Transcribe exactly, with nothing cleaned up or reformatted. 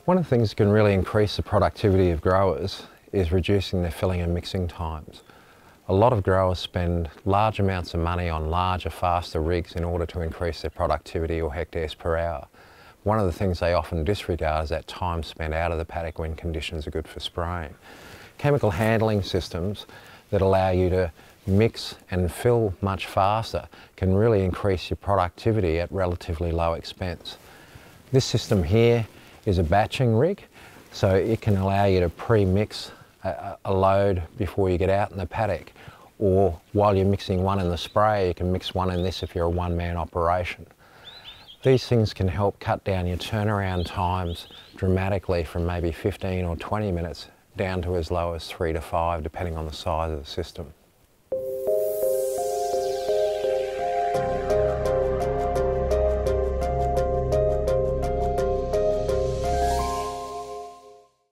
One of the things that can really increase the productivity of growers is reducing their filling and mixing times. A lot of growers spend large amounts of money on larger, faster rigs in order to increase their productivity or hectares per hour. One of the things they often disregard is that time spent out of the paddock when conditions are good for spraying. Chemical handling systems that allow you to mix and fill much faster can really increase your productivity at relatively low expense. This system here is a batching rig, so it can allow you to pre-mix a, a load before you get out in the paddock, or while you're mixing one in the spray you can mix one in this if you're a one-man operation. These things can help cut down your turnaround times dramatically from maybe fifteen or twenty minutes down to as low as three to five, depending on the size of the system.